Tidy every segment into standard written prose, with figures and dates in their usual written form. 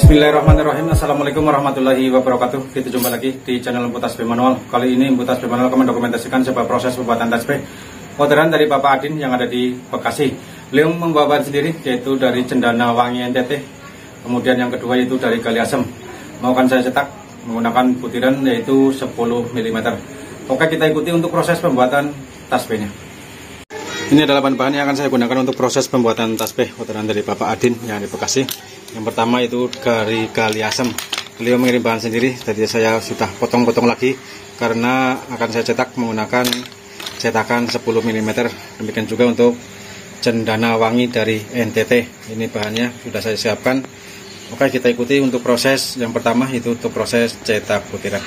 Bismillahirrahmanirrahim. Assalamualaikum warahmatullahi wabarakatuh. Kita jumpa lagi di channel Empu Tasbih Manual. Kali ini Empu Tasbih Manual akan mendokumentasikan sebuah proses pembuatan tasbih orderan dari Bapak Adin yang ada di Bekasi. Beliau membawa bahan sendiri, yaitu dari Cendana Wangi NTT. Kemudian yang kedua yaitu dari Gali Asem. Mau akan saya cetak menggunakan butiran yaitu 10 mm. Oke, kita ikuti untuk proses pembuatan tasbihnya. Ini adalah bahan-bahan yang akan saya gunakan untuk proses pembuatan tasbih orderan dari Bapak Adin yang di Bekasi. Yang pertama itu dari Gali Asem. Beliau mengirim bahan sendiri, jadi saya sudah potong-potong lagi karena akan saya cetak menggunakan cetakan 10 mm. Demikian juga untuk Cendana Wangi dari NTT. Ini bahannya sudah saya siapkan. Oke, kita ikuti untuk proses yang pertama, itu untuk proses cetak butiran.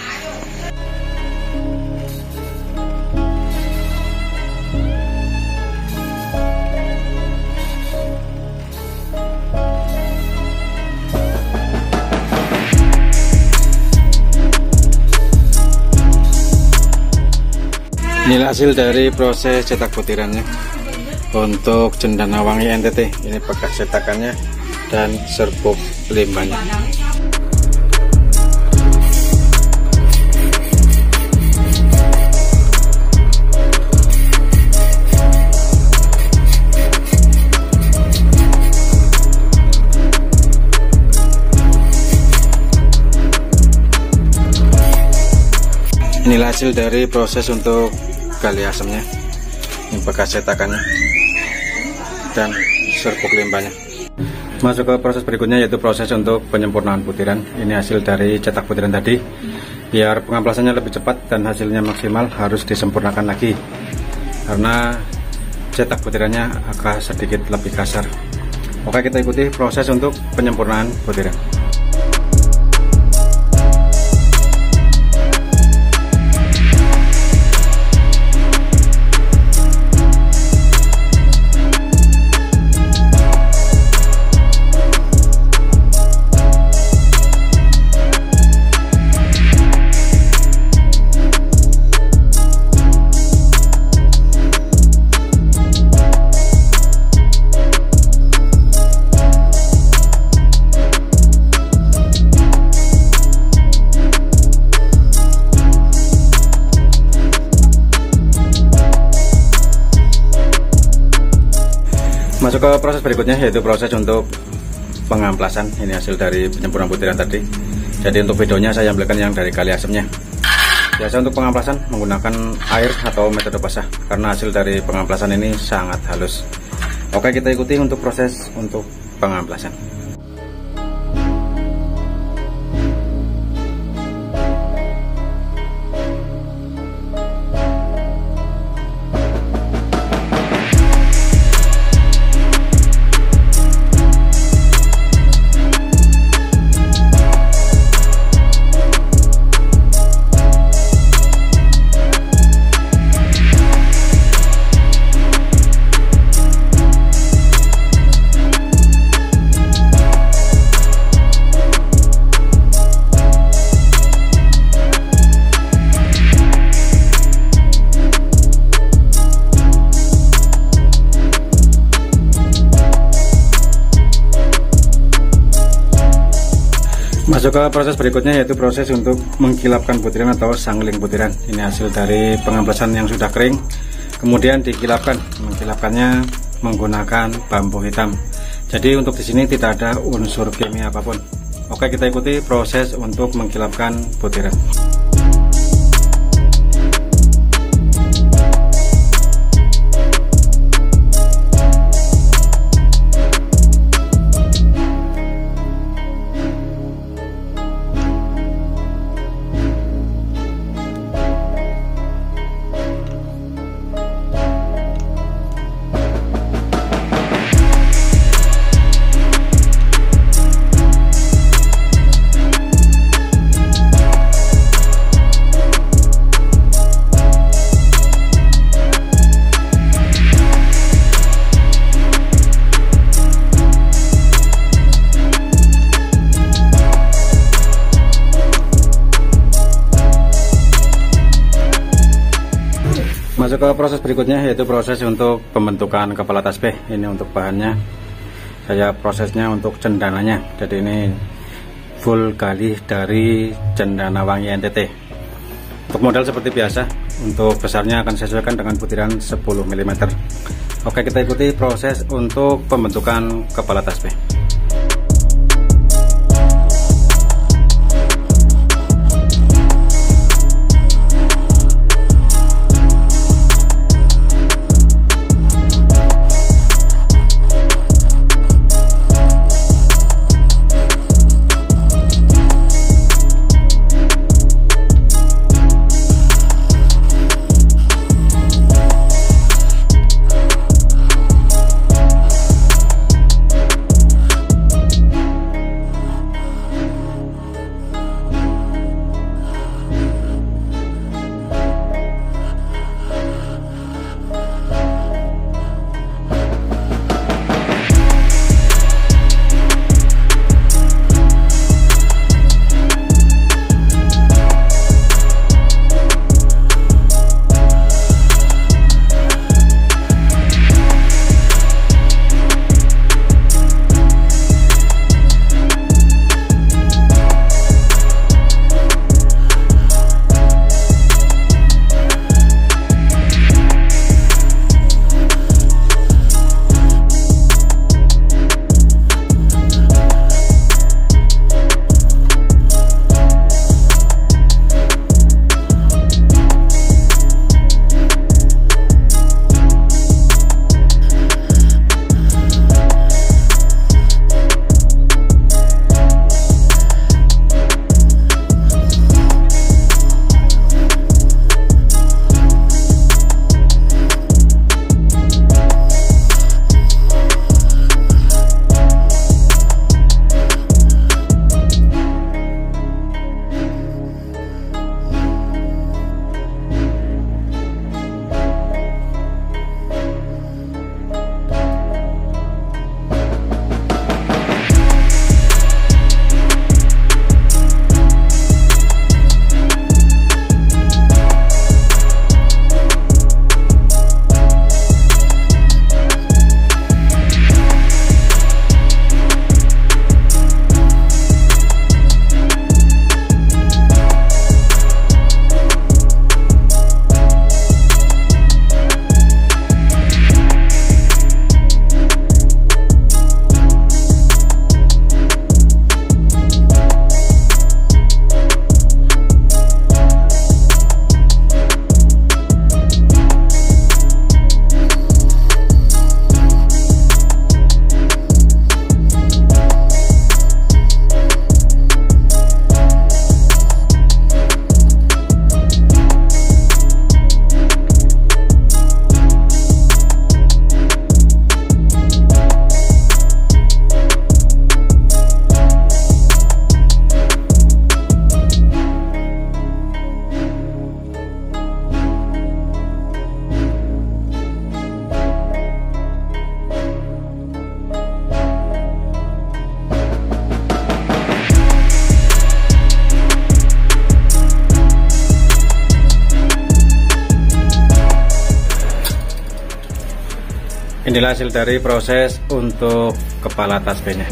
Inilah hasil dari proses cetak butirannya untuk Cendana Wangi NTT. Ini bekas cetakannya dan serbuk limbahnya. Inilah hasil dari proses untuk Gali Asemnya. Ini bekas cetakannya dan serbuk limbahnya. Masuk ke proses berikutnya, yaitu proses untuk penyempurnaan butiran. Ini hasil dari cetak butiran tadi. Biar pengamplasannya lebih cepat dan hasilnya maksimal, harus disempurnakan lagi karena cetak butirannya agak sedikit lebih kasar. Oke, kita ikuti proses untuk penyempurnaan butiran. Masuk ke proses berikutnya, yaitu proses untuk pengamplasan. Ini hasil dari penyempurnaan butiran tadi. Jadi untuk videonya saya ambilkan yang dari Gali Asemnya. Biasa untuk pengamplasan menggunakan air atau metode basah karena hasil dari pengamplasan ini sangat halus. Oke, kita ikuti untuk proses untuk pengamplasan. Masuk ke proses berikutnya, yaitu proses untuk mengkilapkan butiran atau sangling butiran. Ini hasil dari pengamplasan yang sudah kering, kemudian dikilapkan. Mengkilapkannya menggunakan bambu hitam. Jadi untuk di sini tidak ada unsur kimia apapun. Oke, kita ikuti proses untuk mengkilapkan butiran. Masuk ke proses berikutnya, yaitu proses untuk pembentukan kepala tasbih. Ini untuk bahannya, saya prosesnya untuk cendananya. Jadi ini full gali dari Cendana Wangi NTT. Untuk modal seperti biasa, untuk besarnya akan saya sesuaikan dengan butiran 10 mm. Oke, kita ikuti proses untuk pembentukan kepala tasbih. Inilah hasil dari proses untuk kepala tasbihnya.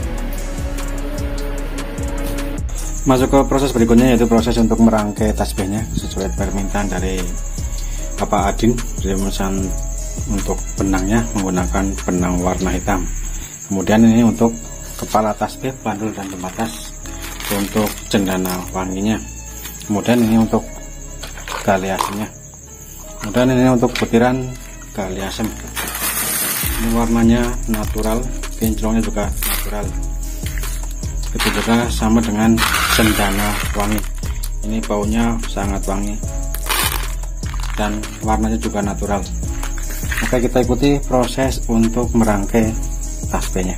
Masuk ke proses berikutnya, yaitu proses untuk merangkai tasbihnya sesuai permintaan dari Bapak Adin. Jadi memesan untuk benangnya menggunakan benang warna hitam. Kemudian ini untuk kepala tasbih, bandul dan pembatas untuk Cendana Wanginya. Kemudian ini untuk gali asemnya. Kemudian ini untuk butiran gali asem. Ini warnanya natural, kinclongnya juga natural. Itu juga sama dengan Cendana Wangi. Ini baunya sangat wangi dan warnanya juga natural. Oke, kita ikuti proses untuk merangkai tasbihnya.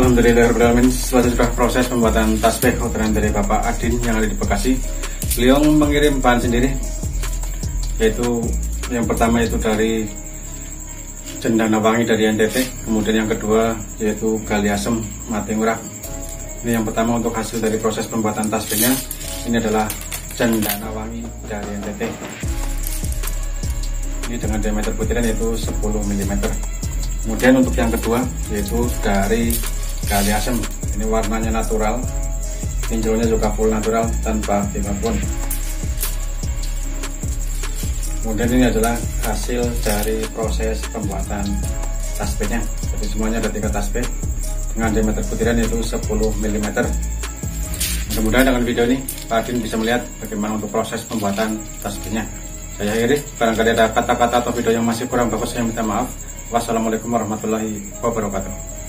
Alhamdulillahirrahmanirrahim, selesai sudah proses pembuatan tasbih orderan dari Bapak Adin yang ada di Bekasi. Beliau mengirim bahan sendiri, yaitu yang pertama itu dari cendana wangi dari NTT, kemudian yang kedua yaitu gali asem mati ngurah. Ini yang pertama untuk hasil dari proses pembuatan tasbihnya. Ini adalah cendana wangi dari NTT. Ini dengan diameter butiran yaitu 10 mm. Kemudian untuk yang kedua yaitu dari gali asem. Ini warnanya natural, tinjaunya juga full natural tanpa apapun. Kemudian ini adalah hasil dari proses pembuatan tasbihnya. Jadi semuanya ada 3 tasbih dengan diameter butiran yaitu 10 mm. Mudah-mudahan dengan video ini Pak Adin bisa melihat bagaimana untuk proses pembuatan tasbihnya. Saya akhiri, barangkali ada kata-kata atau video yang masih kurang bagus saya minta maaf. Wassalamualaikum warahmatullahi wabarakatuh.